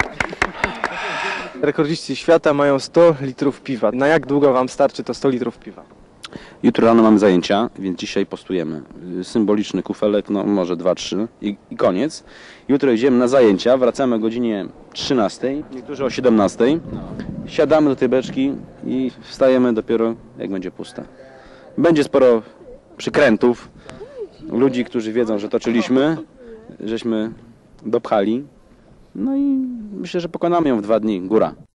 Rekordziści świata mają 100 litrów piwa. Na jak długo wam starczy to 100 litrów piwa? Jutro rano mamy zajęcia, więc dzisiaj postujemy. Symboliczny kufelek, no może 2-3 i koniec. Jutro idziemy na zajęcia, wracamy o godzinie 13, niektórzy o 17. Siadamy do tej beczki i wstajemy dopiero jak będzie pusta. Będzie sporo przykrętów, ludzi, którzy wiedzą, że toczyliśmy, żeśmy dopchali. No i myślę, że pokonamy ją w 2 dni. Góra.